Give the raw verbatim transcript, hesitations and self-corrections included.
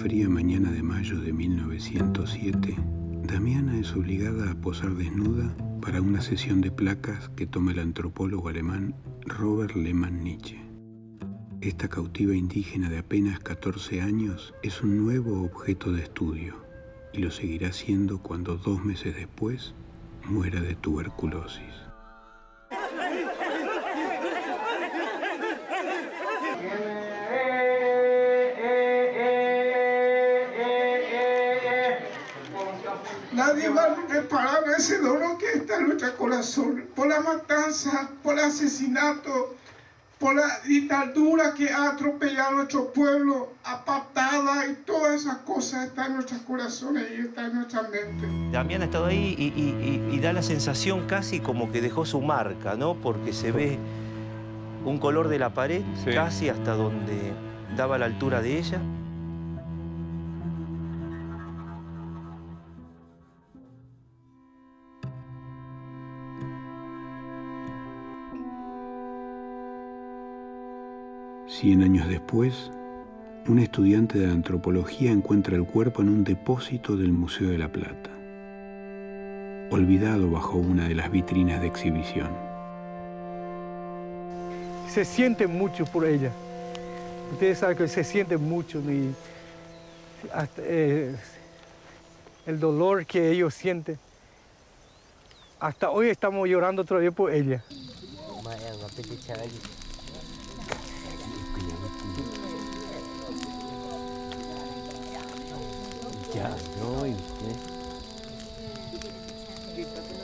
fría mañana de mayo de mil novecientos siete, Damiana es obligada a posar desnuda para una sesión de placas que toma el antropólogo alemán Robert Lehmann-Nietzsche. Esta cautiva indígena de apenas catorce años es un nuevo objeto de estudio y lo seguirá siendo cuando dos meses después muera de tuberculosis. Nadie va a reparar ese dolor que está en nuestro corazón por la matanza, por el asesinato, por la dictadura que ha atropellado a nuestro pueblo, a patadas, y todas esas cosas están en nuestros corazones y están en nuestra mente. Damián ha estado ahí y, y, y, y da la sensación casi como que dejó su marca, ¿no? Porque se ve un color de la pared, sí, casi hasta donde daba la altura de ella. Cien años después, un estudiante de antropología encuentra el cuerpo en un depósito del Museo de la Plata, olvidado bajo una de las vitrinas de exhibición. Se siente mucho por ella. Ustedes saben que se siente mucho y hasta, eh, el dolor que ellos sienten. Hasta hoy estamos llorando todavía por ella. Ya, no,